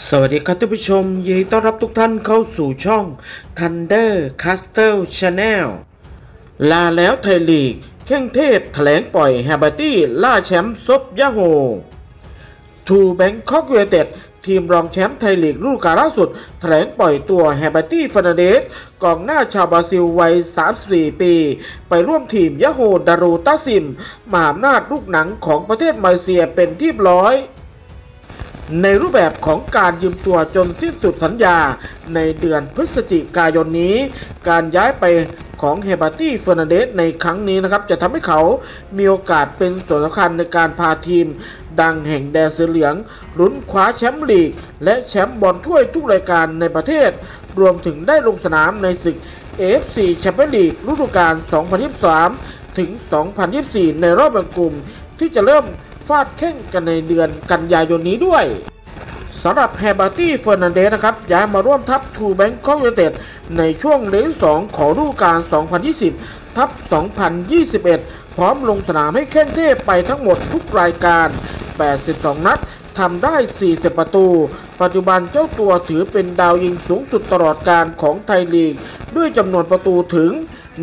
สวัสดีครับท่านผู้ชมยินดีต้อนรับทุกท่านเข้าสู่ช่อง Thunder Castle Channel ลาแล้วไทยลีกแข้งเทพแถลงปล่อยแฮเบอร์ตี้ล่าแชมป์ซบยะโฮทูแบงคอกยูไนเต็ดทีมรองแชมป์ไทยลีกฤดูกาลล่าสุดแถลงปล่อยตัวแฮเบอร์ตี้เฟอร์นันเดสกองหน้าชาวบราซิลวัย 34 ปี ไปร่วมทีมยะโฮดารูตาซิมมหาอำนาจลูกหนังของประเทศมาเลเซียเป็นที่เรียบร้อยในรูปแบบของการยืมตัวจนสิ้นสุดสัญญาในเดือนพฤศจิกายนนี้การย้ายไปของเฮเบอร์ตี้เฟอร์นันเดสในครั้งนี้นะครับจะทำให้เขามีโอกาสเป็นส่วนสำคัญในการพาทีมดังแห่งแดนสีเหลืองลุ้นคว้าแชมป์ลีกและแชมป์บอลถ้วยทุกรายการในประเทศรวมถึงได้ลงสนามในศึก AFC แชมเปี้ยนลีกฤดูกาล 2023 ถึง 2024 ในรอบแบ่งกลุ่มที่จะเริ่มฟาดแข่งกันในเดือนกันยายนนี้ด้วยสำหรับแฮเบอร์ตี้เฟอร์นันเดสนะครับย้ายมาร่วมทัพทูแบงคอกยูไนเต็ดในช่วงเลน2ของฤดูกาล 2020 ทับ 2021 พร้อมลงสนามให้แข้งเทพไปทั้งหมดทุกรายการ 82 นัดทำได้ 40 ประตู ปัจจุบันเจ้าตัวถือเป็นดาวยิงสูงสุดตลอดการของไทยลีกด้วยจำนวนประตูถึง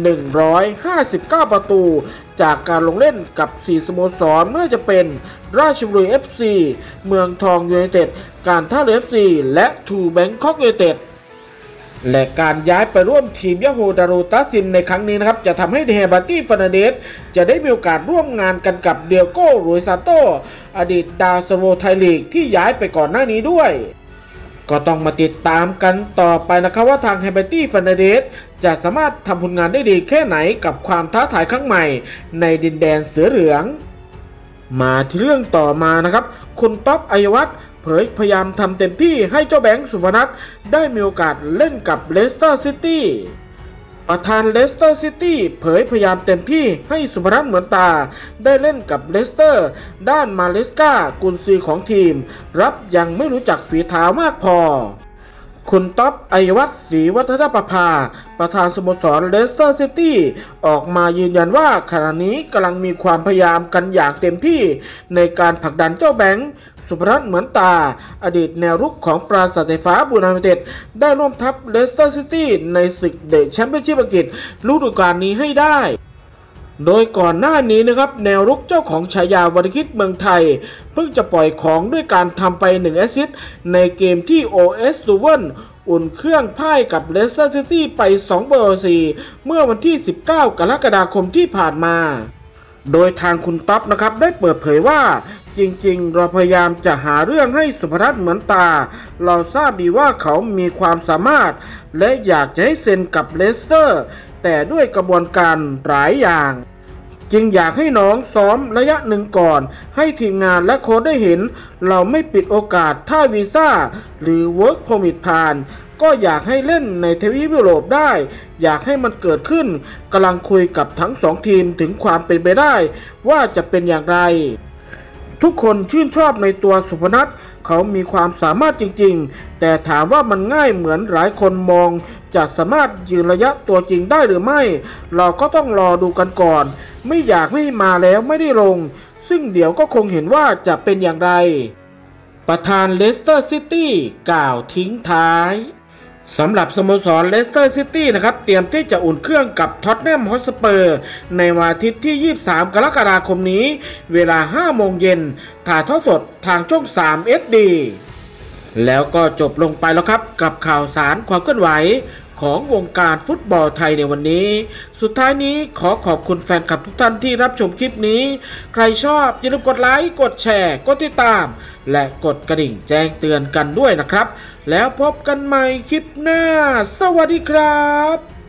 159 ประตูจากการลงเล่นกับ 4 สโมสรเมื่อจะเป็นราชบุรี FC เมืองทองยูไนเต็ดการท่าเรือ FC และทูแบงคอกยูไนเต็ดและการย้ายไปร่วมทีมยะโฮดารูตาซิมในครั้งนี้นะครับจะทำให้เฮเบอร์ตี้เฟอร์นันเดสจะได้มีโอกาสร่วมงานกันกับเดียโก้รุยซานโตอดีตดาวซันโวไทยลีกที่ย้ายไปก่อนหน้านี้ด้วยก็ต้องมาติดตามกันต่อไปนะครับว่าทางเฮเบอร์ตี้เฟอร์นันเดสจะสามารถทำผลงานได้ดีแค่ไหนกับความท้าทายครั้งใหม่ในดินแดนเสือเหลืองมาที่เรื่องต่อมานะครับคุณต๊อบอัยวัฒน์เผยพยายามทำเต็มที่ให้เจ้าแบงค์สุพนัทได้มีโอกาสเล่นกับเลสเตอร์ซิตี้ประธานเลสเตอร์ซิตี้เผยพยายามเต็มที่ให้สุพนัทเหมือนตาได้เล่นกับเลสเตอร์ด้านมาเลสกากุนซือของทีมรับยังไม่รู้จักฝีเท้ามากพอคุณต๊อบอัยวัฒน์ศรีวัฒนประภาประธานสโมสรเลสเตอร์ซิตี้ออกมายืนยันว่าขณะนี้กำลังมีความพยายามกันอย่างเต็มที่ในการผลักดันเจ้าแบงค์สุพนัทเหมือนตาอดีตแนวรุกของปราสาทไฟฟ้าบูรณายูไนเต็ดได้ร่วมทัพเลสเตอร์ซิตี้ในศึกเดอะแชมเปี้ยนชิพอังกฤษฤดูกาลนี้ให้ได้โดยก่อนหน้านี้นะครับแนวรุกเจ้าของฉายาวรคิดเมืองไทยเพิ่งจะปล่อยของด้วยการทำไป1แอสซิสต์ในเกมที่ OS ลูเวนอุ่นเครื่องพ่ายกับเลสเตอร์ซิตี้ไป2-4เมื่อวันที่ 19 กรกฎาคมที่ผ่านมาโดยทางคุณต๊อบนะครับได้เปิดเผยว่าจริงๆเราพยายามจะหาเรื่องให้สุพนัทเหมือนตาเราทราบดีว่าเขามีความสามารถและอยากจะให้เซ็นกับเลสเตอร์แต่ด้วยกระบวนการหลายอย่างจึงอยากให้น้องซ้อมระยะหนึ่งก่อนให้ทีมงานและโค้ชได้เห็นเราไม่ปิดโอกาสถ้าวีซ่าหรือ Work Permit ผ่านก็อยากให้เล่นในทวีปยุโรปได้อยากให้มันเกิดขึ้นกำลังคุยกับทั้ง2ทีมถึงความเป็นไปได้ว่าจะเป็นอย่างไรทุกคนชื่นชอบในตัวสุพนัทเขามีความสามารถจริงๆแต่ถามว่ามันง่ายเหมือนหลายคนมองจะสามารถยืนระยะตัวจริงได้หรือไม่เราก็ต้องรอดูกันก่อนไม่อยากให้มาแล้วไม่ได้ลงซึ่งเดี๋ยวก็คงเห็นว่าจะเป็นอย่างไรประธานเลสเตอร์ซิตี้กล่าวทิ้งท้ายสำหรับสโมสรเลสเตอร์ซิตี้นะครับเตรียมที่จะอุ่นเครื่องกับท็อตแนมฮอตสเปอร์ในวันอาทิตย์ที่ 23 กรกฎาคมนี้เวลา 5 โมงเย็นถ่ายทอดสดทางช่อง 3 SD แล้วก็จบลงไปแล้วครับกับข่าวสารความเคลื่อนไหวของวงการฟุตบอลไทยในวันนี้สุดท้ายนี้ขอขอบคุณแฟนคลับทุกท่านที่รับชมคลิปนี้ใครชอบอย่าลืมกดไลค์กดแชร์กดติดตามและกดกระดิ่งแจ้งเตือนกันด้วยนะครับแล้วพบกันใหม่คลิปหน้าสวัสดีครับ